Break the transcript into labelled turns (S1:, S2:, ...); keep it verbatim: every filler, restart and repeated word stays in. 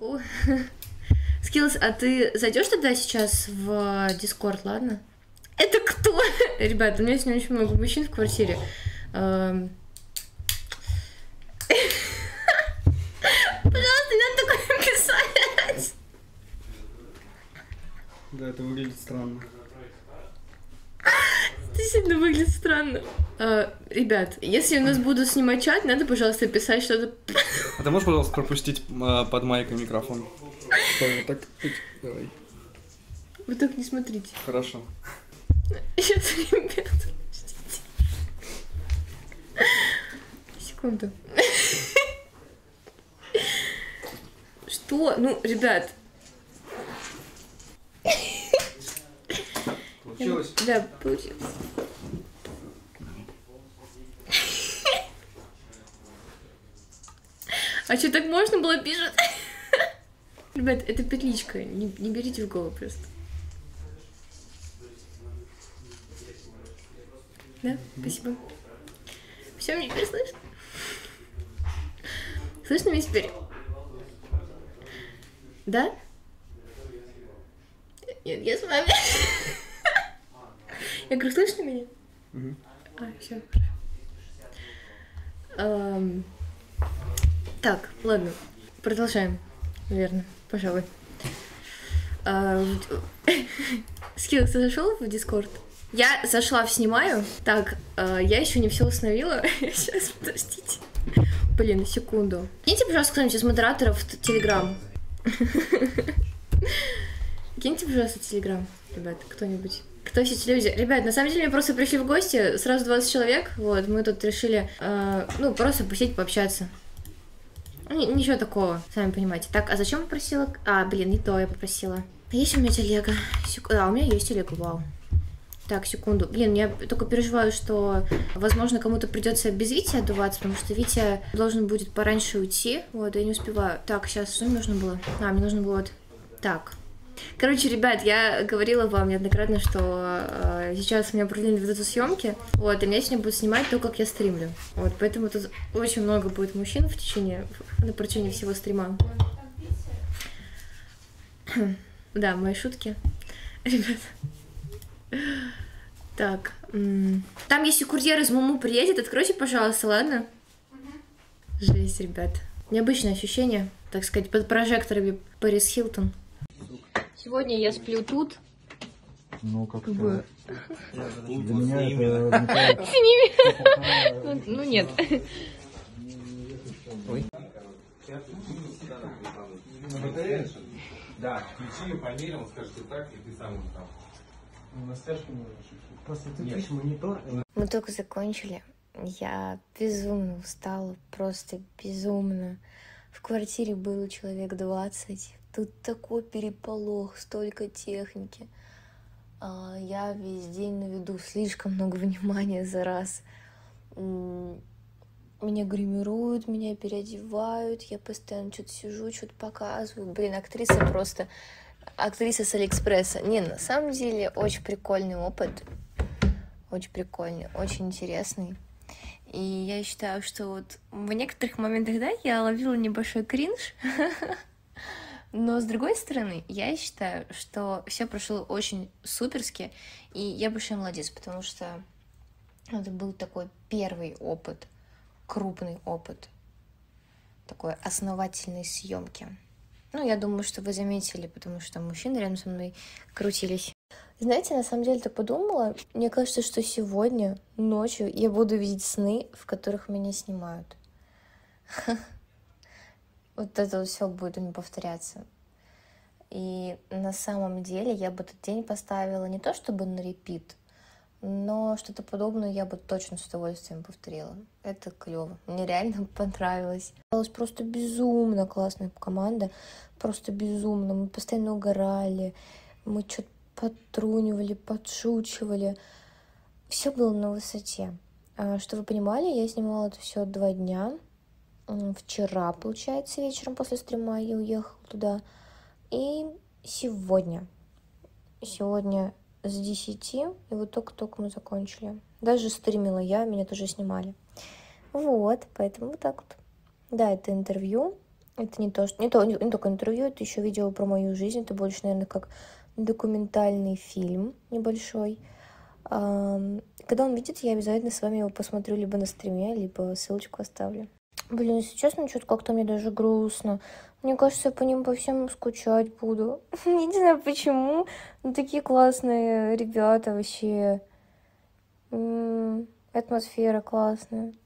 S1: Ку-ку. Skills, а ты зайдешь тогда сейчас в Discord, ладно? Это кто? Ребята, у меня сегодня очень много мужчин в квартире. Пожалуйста, не надо такое писать.
S2: Да, это выглядит странно.
S1: Действительно выглядит странно. А, ребят, если у нас будут снимать чат, надо, пожалуйста, писать что-то.
S2: А ты можешь, пожалуйста, пропустить э, под майкой микрофон? Стой, вот так. Давай.
S1: Вы так не смотрите.
S2: Хорошо.
S1: Сейчас, ребят, подождите. Секунду. Что? Ну, ребят.
S2: Получилось?
S1: Да, получилось. А что, так можно было пишет? Ребят, это петличка, не, не берите в голову просто. Да, спасибо. Все, мне теперь слышно? Слышно меня теперь? Да? Нет, я с вами. Я говорю, слышно меня?
S2: Угу.
S1: А, все. Эм... Так, ладно, продолжаем, наверное, пожалуй. Эм... Скилл, ты зашел в Discord? Я зашла в снимаю. Так, э, я еще не все установила. Сейчас, подождите. Блин, секунду. Киньте, пожалуйста, кто-нибудь из модераторов в Телеграм. Киньте, пожалуйста, Телеграм, ребят, кто-нибудь. Кто все эти люди? Ребят, на самом деле, мы просто пришли в гости, сразу двадцать человек, вот, мы тут решили, э, ну, просто посидеть, пообщаться. Н- ничего такого, сами понимаете. Так, а зачем я попросила? А, блин, не то я попросила. Есть у меня телега? Сек... А, у меня есть телега, вау. Так, секунду. Блин, я только переживаю, что, возможно, кому-то придется без Вити отдуваться, потому что Витя должен будет пораньше уйти. Вот, я не успеваю. Так, сейчас, что мне нужно было? А, мне нужно было вот так. Короче, ребят, я говорила вам неоднократно, что э, сейчас у меня продлили видеосъемки, вот, и меня сегодня будут снимать то, как я стримлю. Вот, поэтому тут очень много будет мужчин в течение, на протяжении всего стрима. Да, мои шутки. Ребят. Так. Там, если курьер из Муму приедет, откройте, пожалуйста, ладно? Жесть, ребят. Необычное ощущение, так сказать, под прожекторами Пэрис Хилтон. Сегодня я сплю тут.
S3: Ну, как
S1: бы.
S3: Для меня это...
S1: С ними? Ну, нет. Ой.
S4: Да, включи, померил, он скажет, что так, и ты сам там.
S2: На стяжке можешь. Просто ты видишь монитор.
S1: Мы только закончили. Я безумно устала, просто безумно. В квартире было человек двадцать. Тут такой переполох, столько техники. А я весь день на виду, слишком много внимания за раз. Меня гримируют, меня переодевают, я постоянно что-то сижу, что-то показываю. Блин, актриса просто... Актриса с Алиэкспресса. Не, на самом деле, очень прикольный опыт. Очень прикольный, очень интересный. И я считаю, что вот в некоторых моментах, да, я ловила небольшой кринж. Но с другой стороны, я считаю, что все прошло очень суперски. И я большой молодец, потому что это был такой первый опыт, крупный опыт такой основательной съемки. Ну, я думаю, что вы заметили, потому что мужчины рядом со мной крутились. Знаете, на самом деле так подумала, мне кажется, что сегодня ночью я буду видеть сны, в которых меня снимают. Вот это вот все будет у меня повторяться. И на самом деле я бы этот день поставила не то чтобы на репит, но что-то подобное я бы точно с удовольствием повторила. Это клево. Мне реально понравилось. Осталась просто безумно классная команда. Просто безумно. Мы постоянно угорали. Мы что-то подтрунивали, подшучивали. Все было на высоте. Что вы понимали, я снимала это все два дня. Вчера, получается, вечером после стрима я уехала туда. И сегодня. Сегодня с десяти, и вот только-только мы закончили. Даже стримила я, меня тоже снимали. Вот, поэтому вот так вот. Да, это интервью. Это не то, что... не, то, не, не только интервью, это еще видео про мою жизнь. Это больше, наверное, как документальный фильм небольшой. Ам, Когда он видит, я обязательно с вами его посмотрю либо на стриме, либо ссылочку оставлю. Блин, если честно, что-то как-то мне даже грустно. Мне кажется, я по ним по всем скучать буду. Я не знаю почему. Ну, такие классные ребята вообще. М, Атмосфера классная.